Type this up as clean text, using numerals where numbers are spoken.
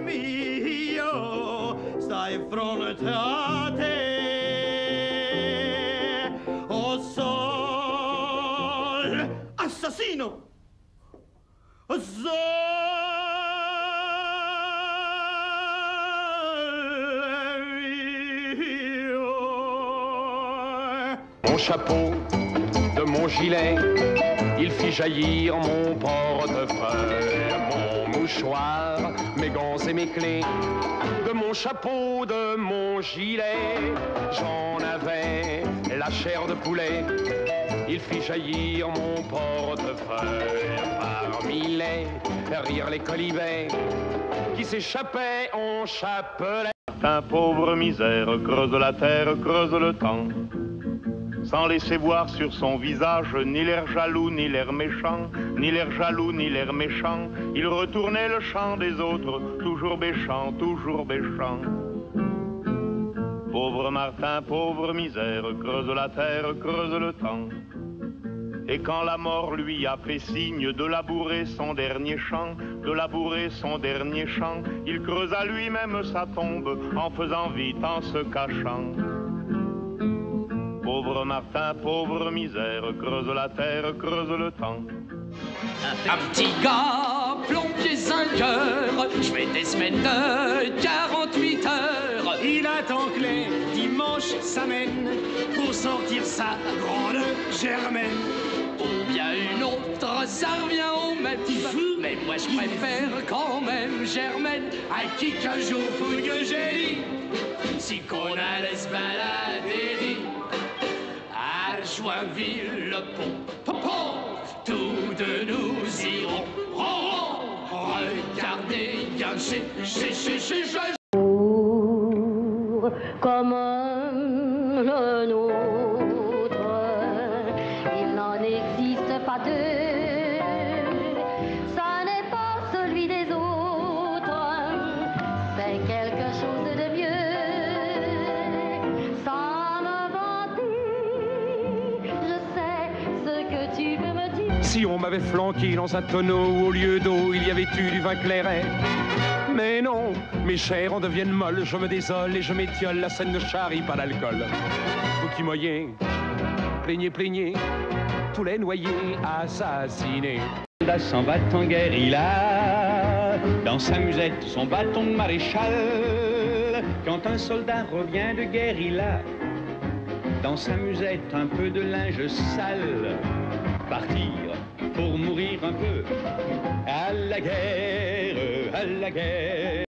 mio, stai fronte a te, o sol assassino, o sol. Mon chapeau, de mon gilet, il fit jaillir mon portefeuille, mon mouchoir, mes gants et mes clés. De mon chapeau, de mon gilet, j'en avais la chair de poulet. Il fit jaillir mon portefeuille parmi les rires, les colibets qui s'échappaient en chapelet. Un pauvre misère creuse la terre, creuse le temps, sans laisser voir sur son visage ni l'air jaloux, ni l'air méchant, ni l'air jaloux, ni l'air méchant. Il retournait le chant des autres, toujours béchant, toujours béchant. Pauvre Martin, pauvre misère, creuse la terre, creuse le temps. Et quand la mort lui a fait signe de labourer son dernier champ, de labourer son dernier champ, il creusa lui-même sa tombe en faisant vite, en se cachant. Pauvre Martin, pauvre misère, creuse la terre, creuse le temps. Un petit gars, plombier 5 heures, je fais des semaines de 48 heures. Il attend que les dimanches s'amènent pour sortir sa grande Germaine. Ou bien une autre, ça revient au même. Mais moi je préfère quand même Germaine, à qui qu'un jour fouille que j'ai dit, si qu'on allait se balader à Joinville-le-Pont. Tous deux nous irons, regardez bien chez comme le nôtre, il n'en existe pas deux, ça n'est pas celui des autres, c'est quelque chose de mieux, sans me vanter, je sais ce que tu veux me dire. Si on m'avait flanqué dans un tonneau où au lieu d'eau il y avait eu du vin clairet. Mais non, mes chairs en deviennent molles, je me désole et je m'étiole, la scène ne charrie pas l'alcool. Vous qui moyez, plaignez, plaignez, tous les noyés assassinés. S'en bat en guérilla, dans sa musette son bâton de maréchal. Quand un soldat revient de guérilla, dans sa musette un peu de linge sale. Partir pour mourir un peu, à la guerre, à la guerre.